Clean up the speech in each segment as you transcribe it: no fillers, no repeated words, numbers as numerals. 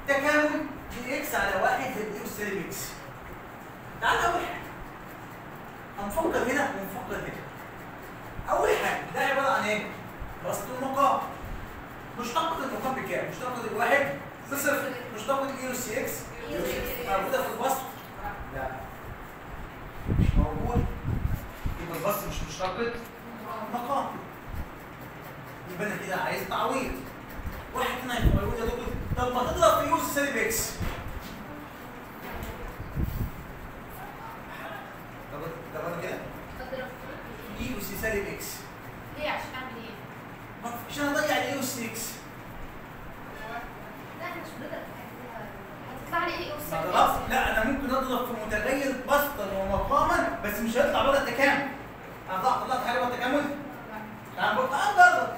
تكامل دي اكس على 1 زائد اي اس سالب اكس. تعال اول حاجه هنفكر هنا ونفكر هنا. اول حاجه ده عباره عن ايه؟ بسط المقام. مشتقة المقام بكام؟ مشتقة الواحد بصفر. مشتقة اي اس اكس موجودة في البسط؟ لا مش موجود. يبقى البسط مش مشتقة مقام. يبقى انا كده عايز تعويض. واحد هنا هيقول يا دكتور طب ما تضرب في اي اس سالب اكس. طب انا كده اي اس سالب اكس. ليه؟ عشان اعمل ايه؟ عشان اضيع الاي اس اكس. لا احنا مش بنقدر هتطلع لي ايه اس لا انا ممكن اضرب في متغير بسطا ومقاما بس مش هيطلع بره التكامل. انا طلعت حاجه بره التكامل؟ تعال نضرب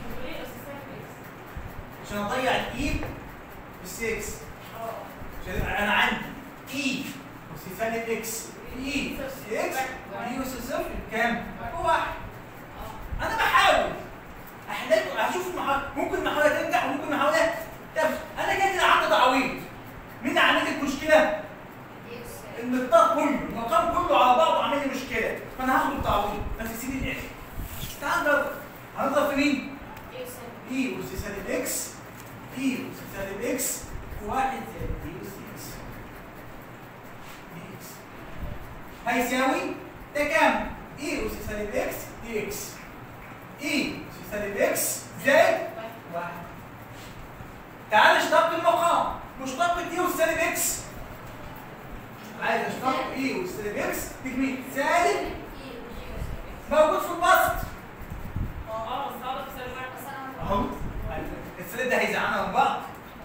عشان اضيع الاي اس اكس. انا عندي اي اس سالب اكس اي اس اكس اي اس صفر بكام؟ بواحد. انا بحاول احلل هشوف ممكن محاولة تنجح وممكن محاولة تفشل. انا كده عندي تعويض. مين عامل لي المشكلة؟ المقدار كله، المقام كله على بعضه عامل لي مشكلة، فانا هاخد التعويض بس سيب الاخر. تعال نضرب. هنضرب في مين؟ اي اس سالب اكس اي اس سالب اكس واحد زائد اي اس اكس دي اكس هيساوي تكامل اي اس سالب اكس دي اكس اي اس سالب اكس زائد واحد. تعال نشتق المقام. مشتقة اي اس سالب اكس عايز اشتق اي اس سالب اكس تكميل سالب موجود في البسط. بس ده في سالب واحد بس انا اهو السالب ده هيزعلنا من بعض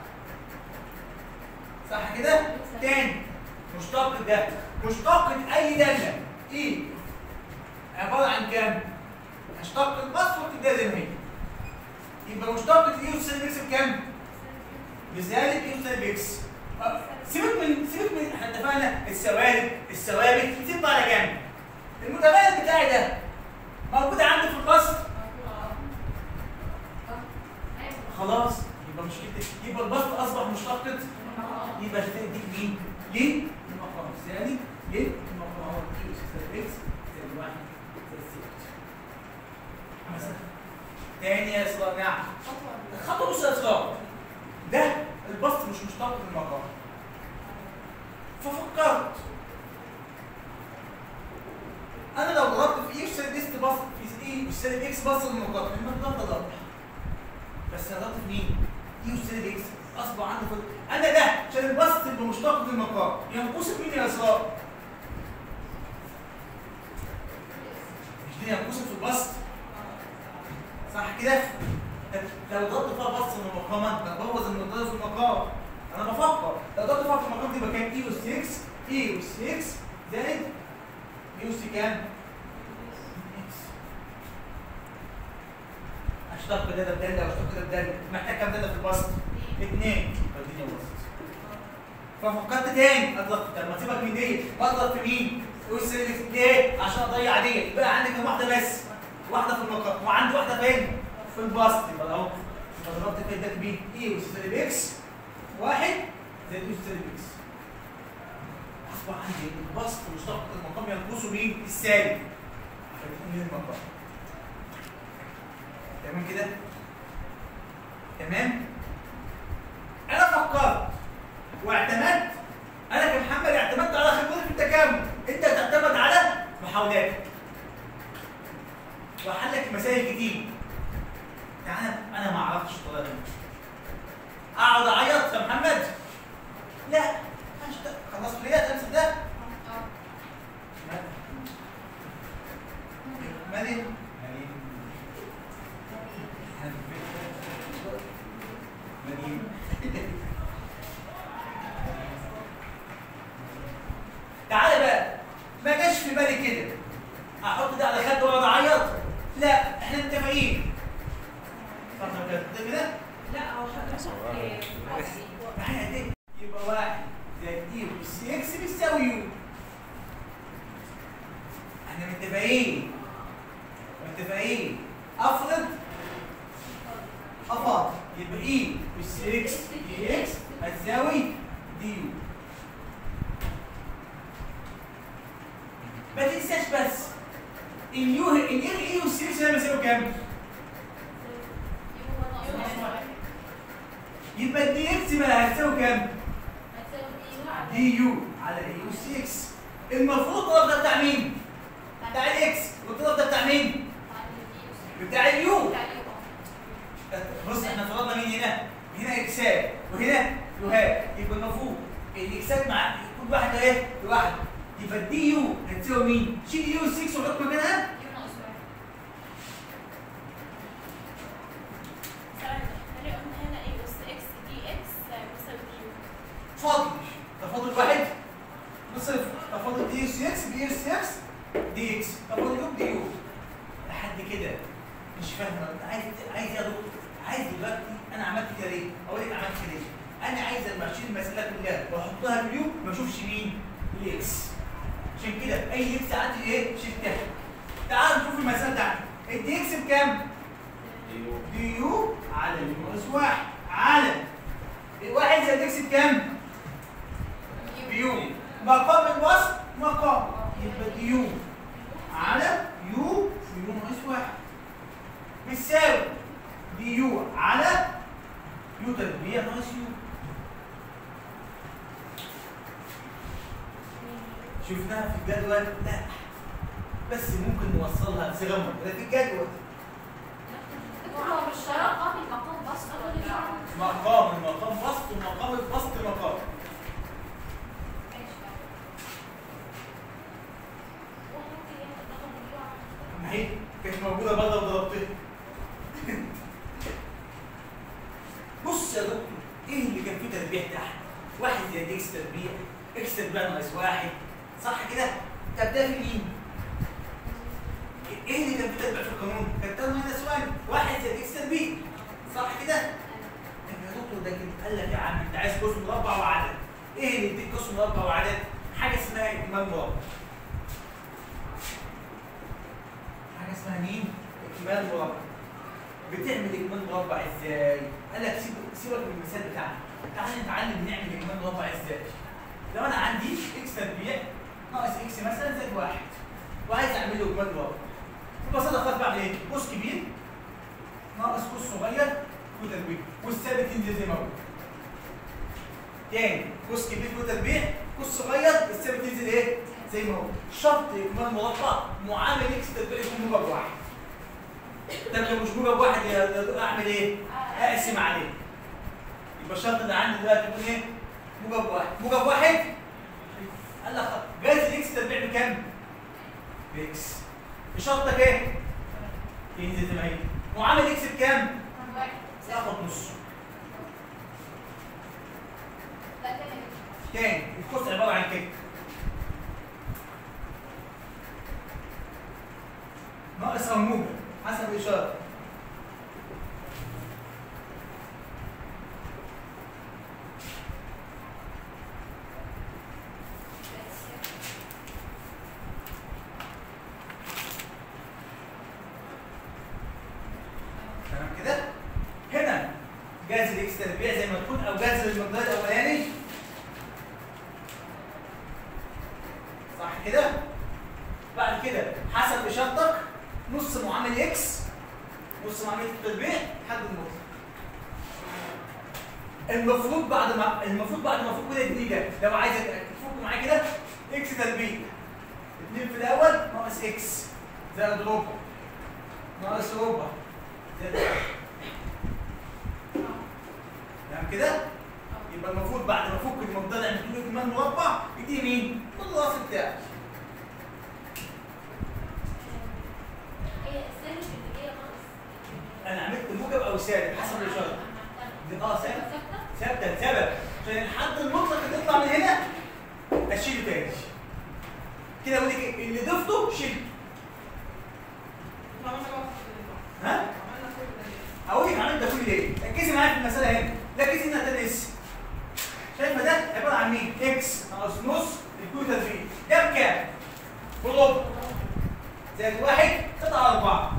صح كده؟ تاني مشتق ده مشتقة اي دالة ايه عبارة عن كام؟ هشتق البسط وابتدي زي ما هي. يبقى مشتقة اي اس سالب اكس بكام؟ بسالب اي اس سالب اكس. سيبك من احنا اتفقنا الثوابت سيبها على جنب. المتغير بتاعي ده موجود عندي في البسط خلاص يبقى مشكلتك. يبقى البسط اصبح مشتقة يبقى هتديك مين؟ ليه؟ المقام الثاني ليه؟ المقام هو اي اس سالب اكس زائد 1 زائد 6 مثلا. تاني يا اسراء نعم. الخطوة بص يا اسراء ده البسط مش مشتق للمقام. ففكرت انا لو ضربت في اي اس سالب اكس بسط في اي اس سالب اكس بسط للمقام المقام ده ضرب. بس انا ضربت في مين؟ اي اس سالب اكس اصبح عندي انا ده عشان البسط يبقى مشتق للمقام ينقصك مين يا اسراء؟ مش دي ينقصك في البسط صح كده؟ لو ضربت فيها بسط من المقام ببوظ المقدار في المقام. انا بفكر لو ضربت فيها في المقام دي يبقى كام؟ اي اس 6 اي اس 6 زائد اي اس كام؟ اشتق ده بدالة واشتق ده بدالة. محتاج كام دالة في البسط؟ 2. اديني البسط. ففكرت تاني اضرب. طب ما سيبك من دي بضرب في مين؟ اس ليه؟ عشان اضيع دي. يبقى عندي كام واحدة بس؟ واحدة في المقام وعندي واحدة فين؟ في البسط. يبقى اهو ضربت في ده مين؟ اي اس سالب اكس 1 زائد اي اس سالب اكس. اصبح عندي البسط مشتق المقام ينقصه مين؟ السالب. من المقام. تمام كده؟ تمام؟ أنا فكرت واعتمدت. أنا كمحمد اعتمدت على خبرتي في التكامل، أنت تعتمد على محاولاتك. وحلك مسائل كتير. يعني أنا ما أعرفش الطريقة دي. أقعد أعيط يا محمد؟ لا، خلصت كليات أمسك ده؟ مريم تعالى بقى ما جاش في بالي كده احط ده على خد واقعد اعيط. لا احنا متفقين فاهم كده؟ لا هو يبقى 1 زائد اي اس اكس بيساوي يو. احنا متفقين افرض يبقى اي اس اكس دي اكس هتساوي دي يو. ما تنساش بس اليو الاي والسي هنا بيساوي كام؟ يبقى الدي اكس بقى هتساوي كام؟ دي يو على اي اس اكس. المفروض الطرف ده بتاع مين؟ بتاع الاكس، والطرف ده بتاع مين؟ بتاع اليو. بص احنا فرضنا مين هنا؟ هنا اكسات وهنا يوهات، يبقى المفروض الاكسات مع كل واحده ايه؟ لوحده. يبقى الدي يو هتساوي مين؟ شيل يو 6 وحط مكانها فاضل. تفاضل واحد بصفر، تفاضل دي اس اكس دي اس اكس دي اكس، تفاضل يو دي يو. لحد كده مش فاهم عايز يا دكتور، عايز دلوقتي انا عملت كده ليه؟ اقول لك عملت كده ليه؟ انا عايز لما اشيل المساله كلها واحطها باليو ما اشوفش مين؟ الاكس. عشان كده اي اكس عندي ايه؟ شلتها. تعال نشوف المساله بتاعتي. الدي اكس بكام؟ دي يو على يو ناقص واحد على الواحد زائد اكس بكام؟ يو. مقام الوسط مقام، يبقى دي يو على يو في يو ناقص واحد بتساوي دي يو على يو تربيع ناقص يو. شفناها في الجدول؟ لا، بس ممكن نوصلها بصيغه موجوده في الجدول. هو مش مقام المقام بسط مقام المقام بسط ومقام البسط مقام. ما هي كانت موجوده برضه وضربتها. بص يا دكتور، ايه اللي كان فيه تربيع تحت؟ واحد زائد اكس تربيع، اكس تربيع ناقص واحد، صح كده؟ طب ده في مين؟ ايه اللي كان فيه تربيع في القانون؟ كان تربيع ناقص واحد زائد اكس تربيع، صح كده؟ طب يا دكتور ده كده قال لك يا عم انت عايز قوس مربع وعدد. ايه اللي يديك قوس مربع وعدد؟ حاجه اسمها اكمال مربع. حاجه اسمها مين؟ اكمال مربع. بتعمل اكمال مربع ازاي؟ قال لك سيبك من المثال بتاعنا، تعالى نتعلم نعمل اكمال مربع ازاي. لو انا عندي اكس تربيع ناقص اكس مثلا زائد واحد وعايز اعمل له اكمال مربع، ببساطه خالص بعمل ايه؟ قوس كبير ناقص قوس صغير كيو تربيع، والثابت ينزل زي ما هو. تاني قوس كبير كيو تربيع، قوس صغير الثابت ينزل ايه؟ زي ما هو. شرط اكمال مربع معامل اكس تربيع يكون موجب واحد. طب لو مش موجب واحد اعمل ايه؟ اقسم عليه. يبقى الشرط اللي عندي دلوقتي يكون ايه؟ موجب واحد. موجب واحد قال لك جاز الاكس تربيع بكام؟ باكس. شرطك ايه؟ ينزل زي ما هي. معامل اكس بكام؟ اخد نصه. تاني القوس عباره عن كده. ناقص او موجب حسب الاشاره. تمام كده؟ هنا جاز الاكس تربيع زي ما تكون او جاز المقدار الاولاني، صح كده؟ بعد كده حسب اشارتك نص معامل اكس نص معامل التربيع حد المطلق. المفروض بعد ما افك كده الجديد ده، لو عايز تفك معايا كده اكس تربيع 2 في الاول ناقص اكس زائد ربع ناقص ربع زائد واحد. تمام كده؟ يبقى المفروض بعد ما افك المقدار عند كل كمان مربع يديني مين؟ الراس بتاعي. انا عملت موجب او سالب حسب الاشاره. دي ثابته لسبب عشان الحد المطلق اللي يطلع من هنا اشيله تاني. كده اقول لك ايه؟ اللي ضفته شيله. ها؟ هقول لك عملت ده كل ليه؟ ركزي معايا في المساله هنا، ركزي انها تدرس. شايفه ده عباره عن مين؟ اكس ناقص نص الكيو تربيع، ده بكام؟ بربع زائد واحد قطعه 4.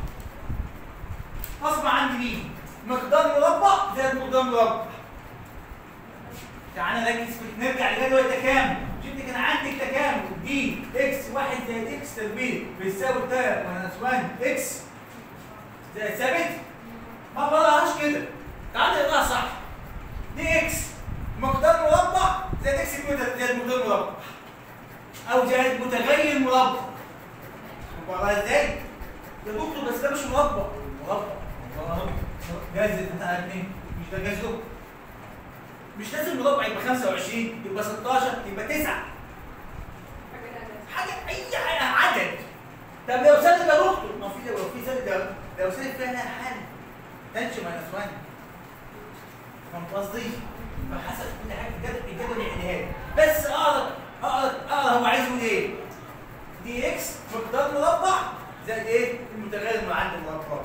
اصبح عندي مين؟ مقدار مربع زائد مقدار مربع. تعالى ركز نرجع لجدول التكامل. مش انت كان عندك تكامل دي اكس 1 زائد اكس تربيع بيساوي 3 ماينس 1 اكس زائد ثابت؟ ما بقراهاش كده. تعالى نقراها صح. دي اكس مقدار مربع زائد اكس زائد مقدار مربع او زائد متغير مربع. بقراها ازاي؟ يا دكتور بس ده مش مربع. مربع جاز انت على 2 مش ده جازه؟ مش لازم مربع يبقى 25 يبقى 16 يبقى 9 حاجه اي عدد. طب لو سالب يا دكتور ما في لو في سالب لو سالب فيها حل تنش ماينس 1 فهمت قصدي؟ فحسب كل حاجه الجدول يعملها لي بس اقرا هو عايز يقول ايه؟ دي اكس مقدار مربع زائد ايه؟ المتغير من عند المربع.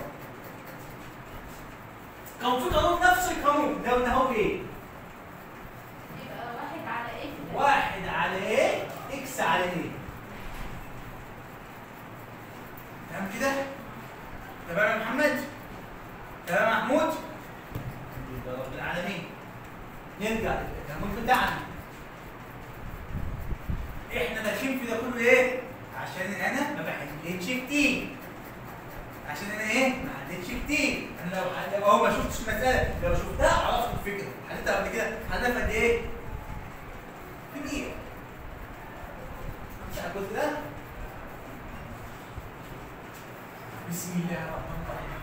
كان في قانون نفس القانون ده قلنا هو ايه؟ يبقى 1 على ايه؟ 1 على ايه؟ اكس على ايه؟ تمام كده؟ تمام يا محمد؟ تمام يا محمود؟ يا رب العالمين. نرجع للقانون بتاعنا. احنا ماشيين في ده كله ايه؟ عشان انا ما بحلتش كتير. عشان انا ايه؟ ما حلتش كتير. انا لو هو ما شفتش المساله، لو شفتها عرفت الفكره. حلتها قبل كده، حلتها في قد ايه؟ في دقيقه. امسح الجزء ده. بسم الله الرحمن الرحيم.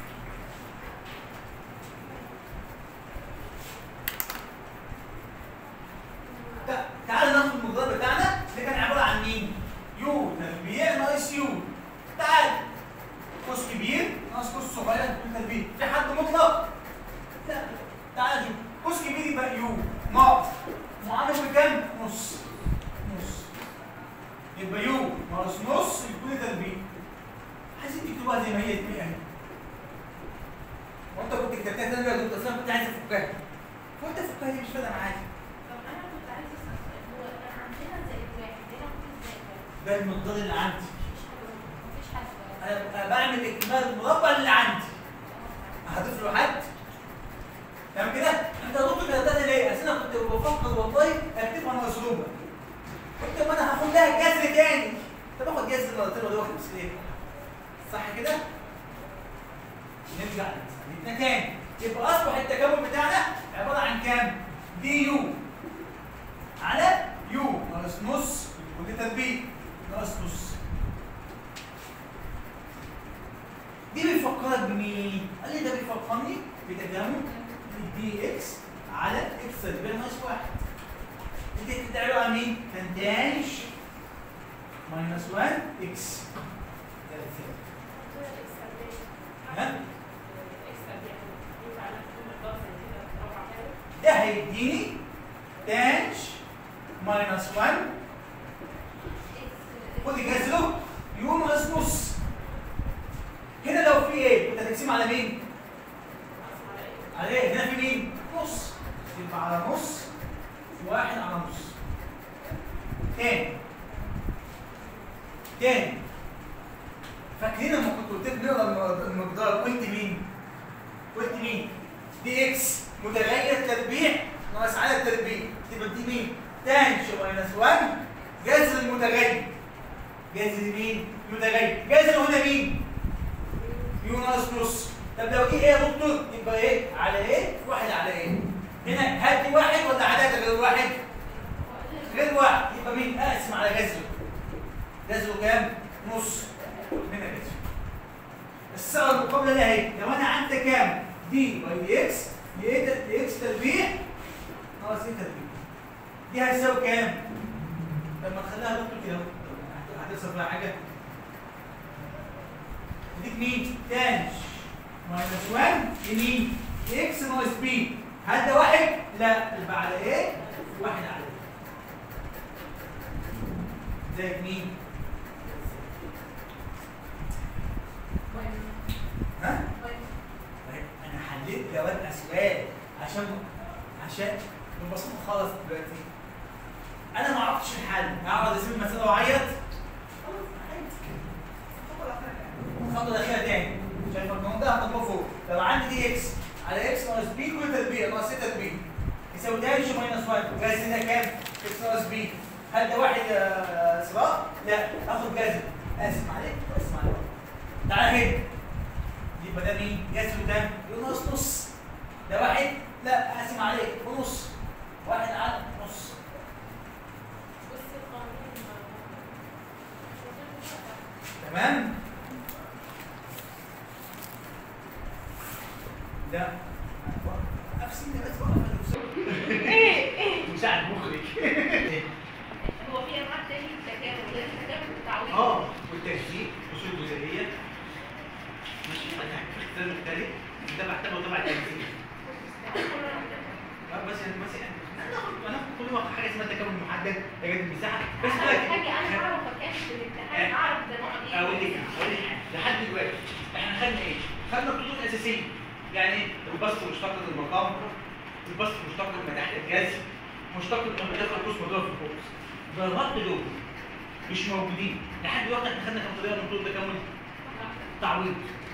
تعال ناخد المقدار بتاعنا اللي كان عباره عن مين؟ يو تربيع ناقص يو. تعال قوس كبير ناقص قوس صغير يكون تربيع. في حد مطلق؟ لا. تعال نشوف قوس كبير يبقى يو ناقص معامل بكام؟ نص. يبقى يو ناقص نص يكون تربيع. عايزين تكتبوها زي ما هي تبقى اهي. وانت كنت كتبتها تاني يا دكتور اصل انا كنت عايز افكها. وانت فكها دي مش فارقه معايا. ده المقدار اللي عندي. مفيش حد. انا بعمل اكمال المربع اللي عندي. هضيف له حد؟ تمام كده؟ انت يا دكتور كتبتها ليه؟ اصل انا كنت بفكر والله اكتبها مظلومه. قلت ما انا هاخد لها جذر تاني. طب اخد جذر مرتين ولا واخد ليه؟ صح كده؟ نرجع لمثالنا تاني. يبقى اصبح التكامل بتاعنا عباره عن كام؟ دي يو على يو ناقص نص ودي تربيع ناقص نص. دي بيفكرك بمين؟ قال لي ده بيفكرني بتجمع دي اكس على اكس تربيع ناقص 1. انت بتدعي على مين؟ كان داش ماينس 1 اكس. ها؟ ده هيديني داش ماينس 1 خدي جذره يو ناقص نص. هنا لو في ايه؟ كنت هتقسم على مين؟ على ايه؟ هنا في مين؟ نص. يبقى على نص 1 على نص. تاني فاكرين لما كنت قلت لك نقرا المقدار قلت مين؟ دي اكس متغير تربيع ناقص عدد تربيع. تبقى دي مين؟ تانش ماينس 1 جذر المتغير. جذر مين؟ متغير. جذر هنا مين؟ يو ناقص نص. طب لو جه ايه يا دكتور؟ يبقى ايه؟ على ايه؟ 1 على ايه؟ هنا هدي 1 ولا عدد غير 1؟ غير 1. يبقى مين؟ اقسم على جذره. جذره كام؟ نص. هنا جذر. الصيغه المقابله لها اهي. لو انا عندي كام؟ دي باي دي اكس دي اكس تربيع ناقص ايه تربيع. دي هتساوي كام؟ لما تخليها دكتور كده هتحصل فيها حاجه. ديك مين؟ تانش ماينس 1 لمين؟ اكس ناقص بي. هل ده 1؟ لا. يبقى على ايه؟ 1 على ايه؟ زائد مين؟ ها؟ طيب انا حليت جواب اسئله عشان ببساطه خالص دلوقتي انا ما عرفتش الحل. اقعد اسيب المساله واعيط؟ الخطوه الاخيره تاني. شايف القانون ده هنطبقه فوق. لو عندي دي اكس على اكس ناقص بي كل تربيع ناقص ايه تربيع يساوي تانجو ماينس 1. جذر ده كام؟ اكس ناقص بي. هل ده واحد صراع؟ لا، اخد جذر. اسف عليك اسف عليك. تعالى هنا. يبقى ده مين؟ جذر ده نص نص. ده واحد؟ لا اقسم عليك ونص. واحد على نص. تمام؟ ده نفسي ده بس مساعد مخرج. هو في انواع تاني تكامل غير التكامل والتعويض؟ والتجزيء اصول جزائيه. ماشي انا في الكتاب الثالث ده بعتبره تبع التجزيء. بس انا كل وقت حاجه اسمها تكامل محدد تجديد المساحه بس حاجه انا اعرف كانت في الامتحان اعرف ده نوع ايه. اقول لك حاجه لحد دلوقتي احنا خدنا ايه؟ خدنا الخطوط الاساسيه يعني البسط مشتق المقام، البسط مشتق المداخل الجذر، مشتق المداخل القوس مضروب في القوس. ضربات دول مش موجودين لحد دلوقتي. احنا خدنا كام طريقه من طرق تكامل تعويض.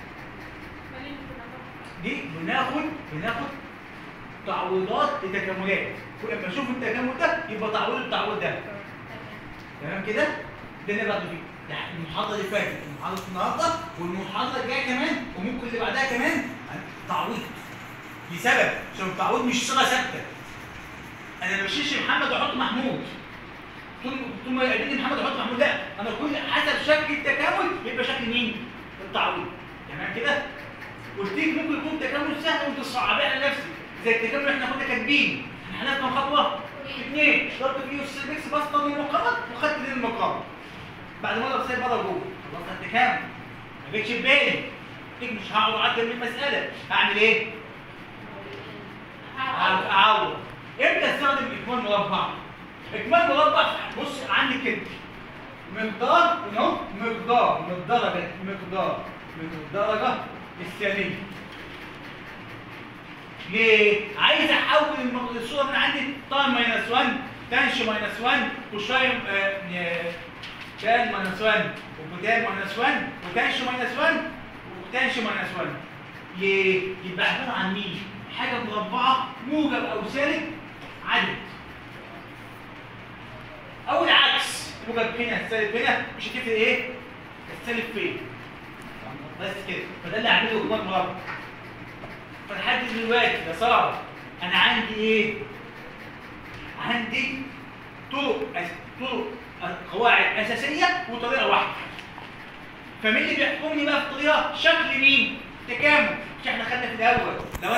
دي بناخد تعويضات لتكاملات. كل ما اشوف التكامل ده يبقى تعويض التعويض ده. تمام كده؟ ده اللي باخده فيه. يعني المحاضره اللي فاتت، المحاضره النهارده، والمحاضره الجايه كمان، وممكن اللي بعدها كمان تعويض. لسبب عشان التعويض مش صيغه ثابته. انا ما بشيلش محمد واحط محمود. طول ما يقابلني محمد واحط محمود، لا، انا كل حسب شكل التكامل يبقى شكل مين؟ التعويض. تمام كده؟ قلت لك ممكن يكون تكامل سهل وانت تصعبيه على نفسك، زي التكامل اللي احنا كنا كاتبين. احنا هناخد خطوه 2 ضربت فيه اس اكس بسطه للمقام وخدت للمقام. بعد ما اضرب سايب بره جوه، خلصنا التكامل. ما جتش في بالي. مش هقعد اعدل من المساله، هعمل ايه؟ اعوض. امتى استخدم اكمال مربع؟ اكمال مربع بص عندي كده مقدار اهو، مقدار من الدرجه الثانيه. ليه؟ عايز احول الصوره من عندي تان ماينس 1 تانش ماينس 1 وشايم تان ماينس 1 وبوتان ماينس 1 وتانش ماينس 1 وتانش ماينس 1. ليه؟ يبقى عباره عن مين؟ حاجه مربعه موجب او سالب عدد. او العكس، موجب هنا السالب هنا، مش هتفرق ايه؟ السالب فين؟ بس كده. فده اللي هعمله جوه المربع. فلحد دلوقتي يا ساره انا عندي ايه؟ عندي طرق قواعد اساسيه وطريقه واحده. فمين اللي بيحكمني بقى في الطريقه؟ شكل مين؟ تكامل. مش احنا خدنا في الاول لو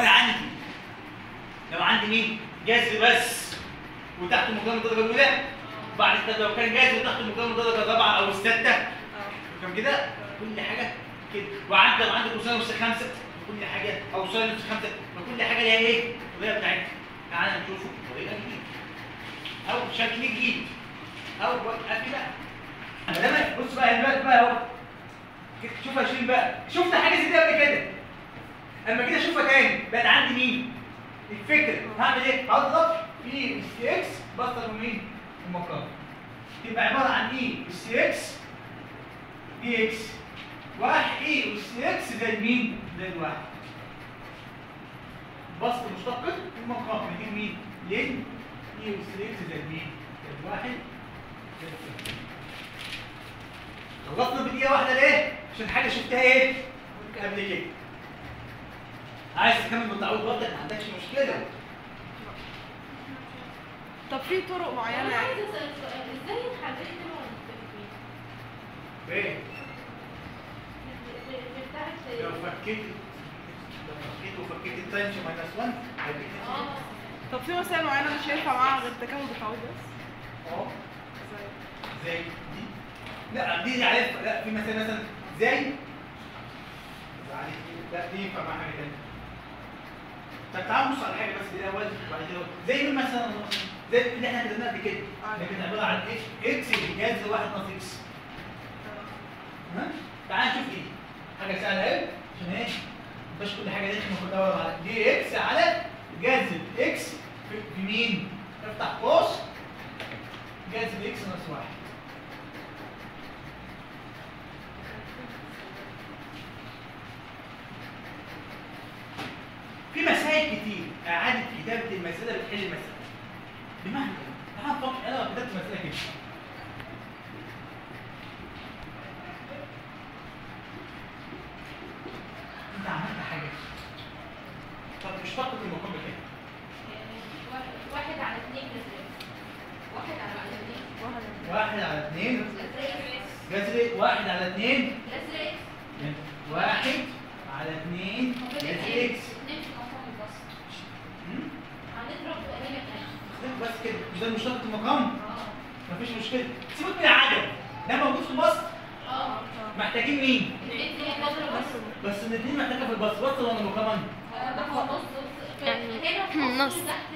عندي مين؟ جذر بس وتحته مقدار الدرجه الاولى، بعد كده لو كان جذر وتحته مقدار الدرجه الرابعه او السادسه، كم كده؟ كل حاجه كده. وعندك قوسين نص 5 كل حاجه، او ساين نص 5، فكل حاجه ليها ايه؟ الطريقه بتاعتها. تعالى نشوفه طريقه جديده او شكل جديد او كده. انا بص بقى دلوقتي بقى اهو، شوف يا شيرين بقى، شفت حاجه زي دي قبل كده. اما كده اشوفها تاني بقت عندي مين؟ الفكره. هعمل ايه؟ هضرب في السي اكس بسطر مين؟ المقام. تبقى عباره عن ايه؟ السي اكس دي اكس واحد ايه والسي اكس زي مين؟ زي الواحد. بسط مشتق المقام نجيب مين؟ لين ايه والسي اكس زي مين؟ زي الواحد زي الصفر. خلصنا بدقيقه واحده ليه؟ عشان حاجه شفتها ايه؟ قبل كده. عايز تكمل بالتعويض برضك ما عندكش مشكله. طب في طرق معينه؟ انا عايزه اسال سؤال، ازاي حليت نوع التفكير؟ فين؟ بتاعت لو فكيت التانش ماينس 1 طب في مسائل معينه مش هينفع معاها غير التكامل بالتعويض بس؟ زي دي؟ لا دي عارفها. لا في مثلا زي لا دي ينفع مع حاجه ثانيه. طب تعال نبص على حاجه بس دي الاول وبعد كده زي مثلا زي اللي احنا كتبناها قبل كده، اللي كانت عباره عن اكس بجذر 1 ناقص اكس. تمام؟ تعال نشوف دي حاجه سهله اهي عشان ايه؟ مش كل حاجه دي المفروض ادور على دي اكس على جذر اكس في مين؟ افتح قوس جذر اكس ناقص 1. في مسائل كتير اعاده كتابه المساله بتحل المساله. بمعنى ايه؟ تعال نفكر انا لو كتبت مساله كده. انت عملت حاجه. طب اشتقت المقابل كده. 1 على 2 1 على 2 1 على 2 جذر جذر 1 على 2 جذر اكس 1 على 2 جذر اكس. 2 في مقام البسط. هنضرب هنا كام؟ بس كده مش ده مشتقة المقام؟ مفيش مشكلة. سيبك من العدد ده موجود في البسط. محتاجين مين؟ بس الاثنين محتاجة في البسط. بسط ولا مقاما؟ نص.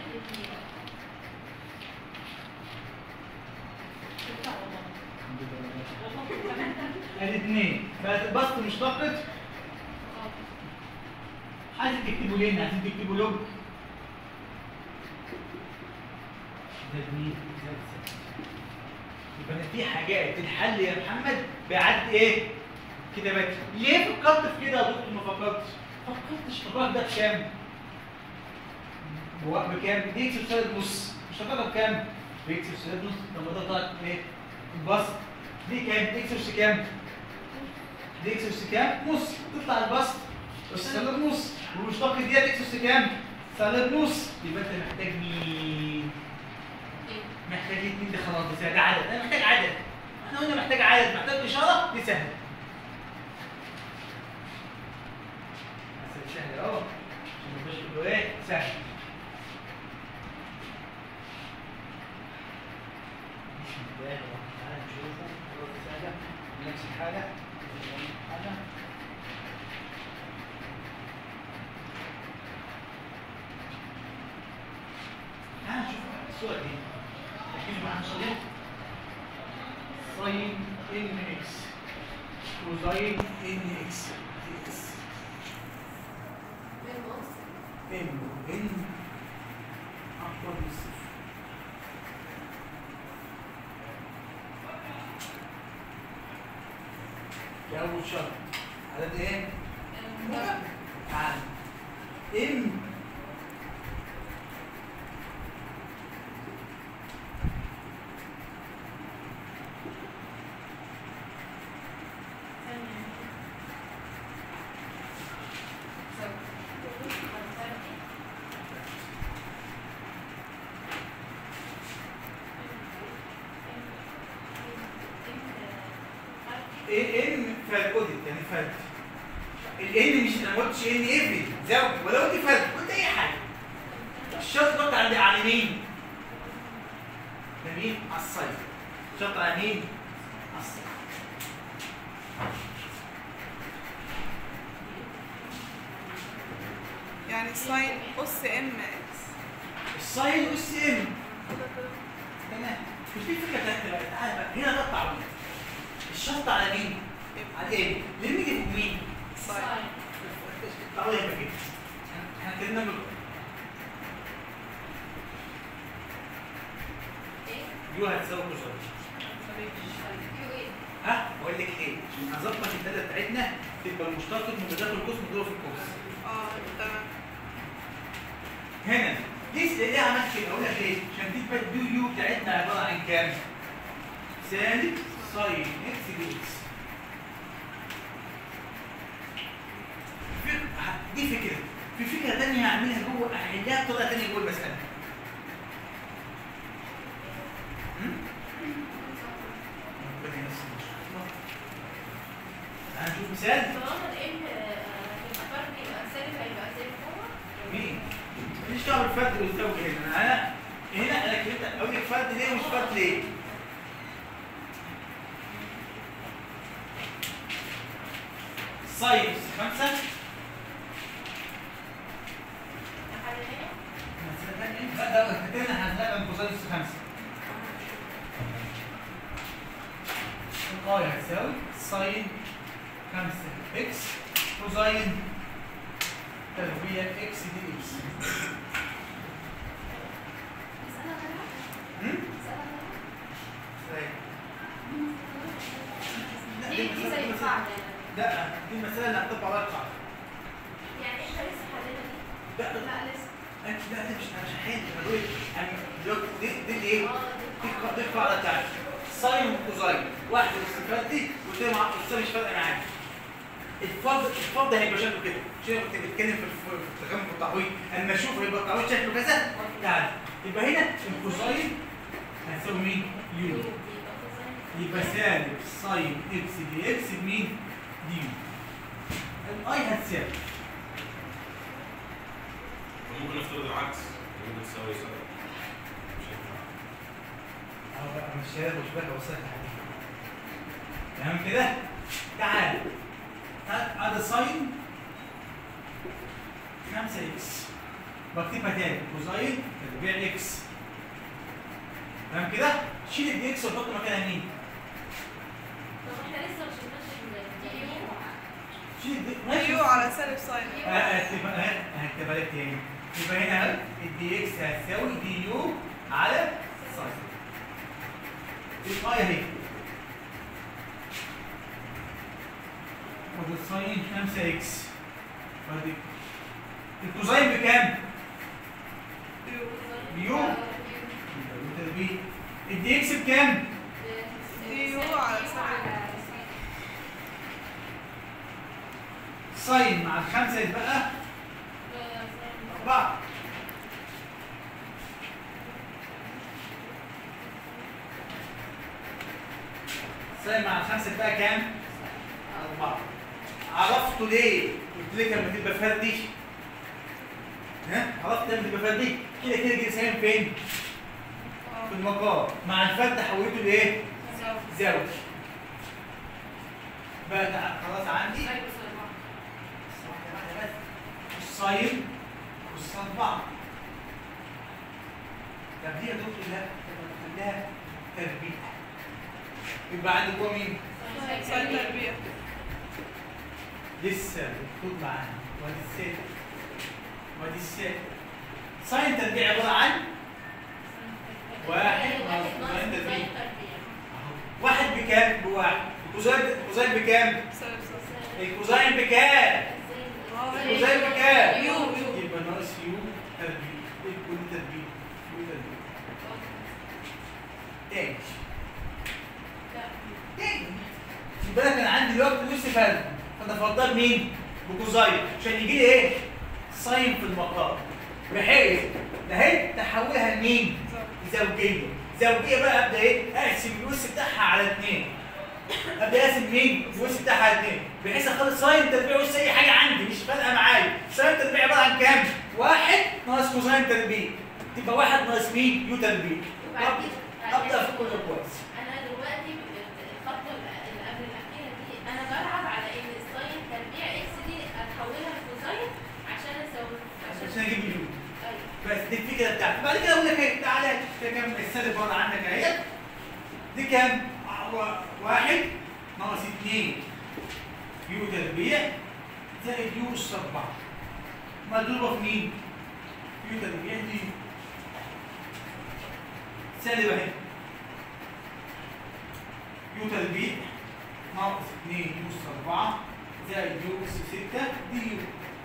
الاثنين بقت البسط مشتقة. عايزين تكتبوا لنا، عايزين تكتبوا لوج. ده 2 يبقى في حاجات تتحل يا محمد بإعادة ايه؟ كتابات. ليه فكرت في كده يا دكتور ما فكرتش؟ فكرتش الرقم ده بكام؟ هو بكام؟ دي اكس سالب نص. مش هتطلع بكام؟ باكس سالب نص. طب ده طلعت ايه؟ البسط. دي كام؟ دي اكس اس كام؟ دي اكس اس كام؟ نص. تطلع البسط بس سالب نص. والمشتق ديت اكس اس كام؟ سالب نص. يبقى انت محتاج مين؟ محتاج 2. ده خلاص ده عدد. انا محتاج عدد. احنا قلنا محتاج عدد، محتاج اشاره. دي سهله. سهل اهو. عشان ما تبقاش تقولوا ايه؟ سهل. بسم الله تعالى نشوفه. سهله. نفس الحاله. تعالى نشوف الصوره دي. ركزوا معايا شويه. ساين ان اكس كوزاين ان اكس ان اكبر من الصفر. دي اول شرط. عدد ايه؟ تعالى ان ان فرق يعني فرق. الان مش انا ما قلتش ان افري زوج ولا قلت فرق، قلت اي حاجه. الشرط ضغط على مين؟ مين؟ على الصيف. شرط على مين؟ على الصيف. يعني ساين اس ام اكس. الساين اس ام. تمام. مش دي فكره ثالثه بقى. تعالى بقى هنا ده التعويض. الشرط على مين؟ على ايه؟ ليه نيجي فوق مين؟ ساين. تعالى يبقى كده. احنا اتكلمنا يو هتساوي كوزاين. ها؟ اقول لك ايه؟ عشان اظبط الداتا بتاعتنا تبقى المشترك من داخل القوس مضروب في القوس. تمام. هنا ليه عملت كده؟ اقول لك ليه؟ عشان تبقى الديو يو بتاعتنا عباره عن كام؟ سالب ساين اكس دي اكس. دي فكره. في فكره ثانيه هعملها جوه، احلها بطريقه ثانيه جوه المساله. هنشوف مثال. طالما الام الفرق يبقى سالب هيبقى سالب هو. مين؟ ماليش دعوه بالفرد والزوج هنا. انا كده اقول لك فرد ليه ومش فرد ليه؟ ساين 5 ده هنا هنلاقي من كوساين 5. القاية هتساوي ساين 5 اكس كوساين تربيع اكس دي اكس. دي زي القاعدة. لا دي المسألة اللي هتطبق عليها القاعدة. يعني احنا لسه حلينا دي؟ لا لا لسه. لا ده مش حلو، انا بقول دي ايه؟ دي القاعده بتاعتي ساين وكوزاين، واحد الاستفاده دي والتاني مش فارقه معاك. الفرض هيبقى شكله كده، شوف كنت بتتكلم في التكامل والتعويض، اما اشوف هيبقى التعويض شكله كذا تعالى. يبقى هنا الكوزاين هتساوي مين؟ يو. يبقى سالب ساين اكس دي اكس بمين؟ دي يو. الاي هتساوي ممكن نفترض العكس، ممكن تساوي سالب. مش هينفع. اهو بقى مش شايف مش بقى وصلت لحد تمام كده؟ تعالى ادي ساين 5 اكس بكتبها تاني كوزاين تربيع اكس تمام كده؟ شيل الدي اكس وحط مكانها مين؟ طب احنا لسه مش ماشي دي يو. شيل الدي ماشي يو على سالب ساين. هكتبها لك تاني. يبقى هنا الدي اكس هتساوي دي يو على ساين. الاي اهي. ودي الساين 5 اكس. ودي الكوزاين بكام؟ بيو. يبقى الدي اكس بكام؟ دي يو على سالب ساين مع الخمسة يتبقى 4. ساين مع الخمسة يتبقى كام؟ 4. عرفته ليه؟ قلت لك لما تبقى فردي. ها؟ عرفت لما تبقى فردي؟ كده جه ساين فين؟ في المقام. مع الفرد حولته لايه؟ زاوية. بقى خلاص عندي الساين والساين 4. طب دي يا دكتور لا خليها تربيع. يبقى عندي جوه مين؟ ساين تربيع. لسه بتكون معانا وادي السالب وادي السالب. ساين تربيع عباره عن واحد ناقص كوزاين تربيع. واحد بكام؟ بواحد. الكوزاين بكام؟ سالب ساين. الكوزاين بكام؟ الكوزاين بكام؟ يو. يبقى ناقص يو تربيع. ايه كل تربيع؟ يو تربيع. تاني تاني. يبقى انا كان عندي دلوقتي نص فرد، فانا افضل مين؟ بكوزاين عشان يجي لي ايه؟ ساين في المقام. بحيث اهي تحولها لمين؟ زوجيه. زوجيه بقى ابدا ايه؟ اقسم الوس بتاعها على 2. ابدا اقسم مين؟ الوس بتاعها على 2 بحيث اخلص ساين تربيع وس اي حاجه عندي مش فارقه معايا. ساين تربيع عباره عن كام؟ 1 ناقص كوزاين تربيع. تبقى 1 ناقص مين؟ يو تربيع. ابدا في كل كويس. انا دلوقتي الخطوه اللي قبل الاخيره دي انا بلعب على ان الساين تربيع اكس دي اتحولها لكوزاين عشان اسوي عشان اجيب اليو. بس دي الفكره بتاعتي. بعد كده اقول لك ايه؟ تعالى كام السالب بره عندك اهي. دي كام؟ 1 ناقص 2 يو تربيع زائد يو اس 4 مضروبه في مين؟ يو تربيع دي سالب اهي. يو تربيع ناقص 2 يو اس 4 زائد يو اس 6 دي يو.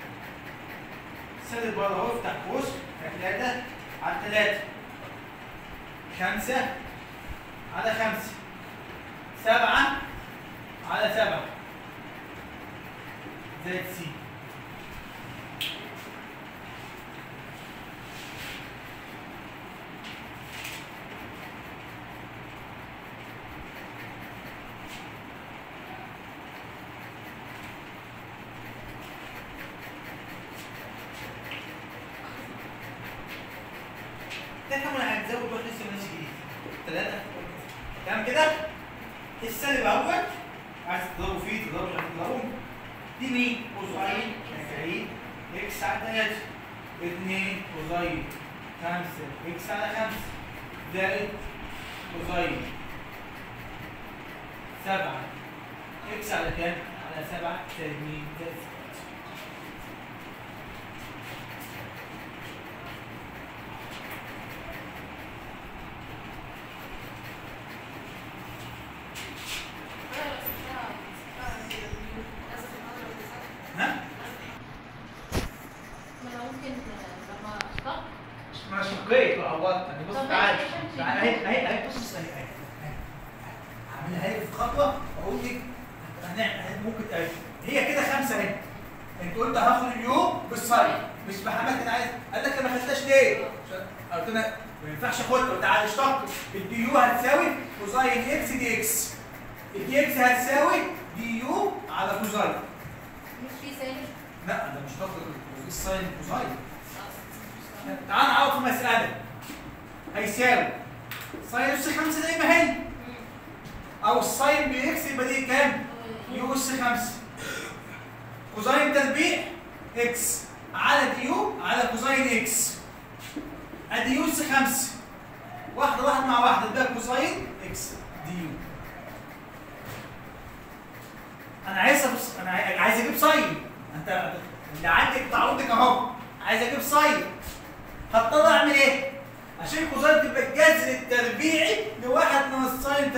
سالب بره اهو افتح قوس 3 على 3 5 على 5 7 على 7 زائد سي. ده كمان هتزود واحد لسه ماشي جديد 3. تمام كده؟ السالب اهوت عايز تضربه فيه تضربه عشان تضربه. دي مين؟ كوزاين 40 اكس على 3 2 كوزاين 5 اكس على 5 زائد كوزاين 7 اكس على كام؟ على 7 زائد مين؟ زائد 6. ما انا ممكن لما اشتق. ما اشتقيت وعوضت يعني. بص طب تعالى ماشي، عشان تعالى كده. اهي بص اهي هعملها لك في خطوه واقول لك هنعمل ممكن تقابل. هي كده 5 اهي. انت قلت هاخد اليو بالساين مش محمد كان عايز قال لك ما خدتهاش ليه؟ قلت له ما ينفعش اخدها. قلت تعالى اشتق الدي يو هتساوي كوزاين اكس دي اكس. الدي اكس هتساوي دي يو على كوزاين. مش في سالب؟ لا ده مش ضغط الساين كوزاين. تعال نعوض في مسألة هيساوي ساين اس 5 زي ما هي او الساين باكس يبقى دي كام؟ يو اس 5 كوزاين تربيع اكس على دي يو على كوزاين اكس. ادي يو اس 5 واحدة مع واحدة ده كوزاين اكس دي يو. انا عايز اجيب ساين. انت اللي عندك تعوضك اهو عايز اجيب ساين. هضطر اعمل ايه؟ عشان الكوزاين تبقى الجذر التربيعي لواحد من الساين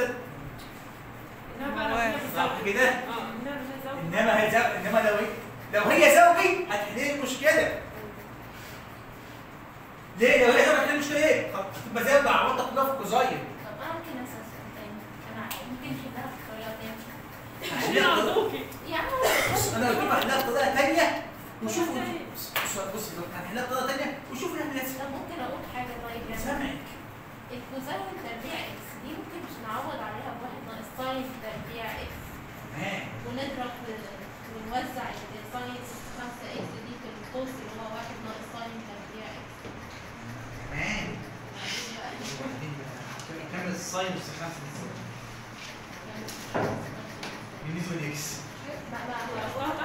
صح كده؟ انما لو هي زوجي هتحل لي المشكله. ليه؟ لو هي زوجي هتحل المشكله ايه؟ هتبقى زي ما عوضتك كلها في الكوزاين. طب انا ممكن اسال سؤال تاني. انا ممكن احلها بطريقه تانيه. يعني بص انا قلت لك هحلها بطريقه ثانيه وشوف. بص هنحلها بطريقه ثانيه وشوف نعمل ايه. طب ممكن اقول حاجه طيب يعني سامعك. الكوزاين تربيع اكس دي ممكن مش نعوض عليها بواحد ناقص ساين تربيع اكس تمام. ونضرب ونوزع الساين 5 اكس دي في القوس اللي هو واحد ناقص ساين تربيع اكس. تمام. كمل الساين اس 5 بالنسبه لاكس. لا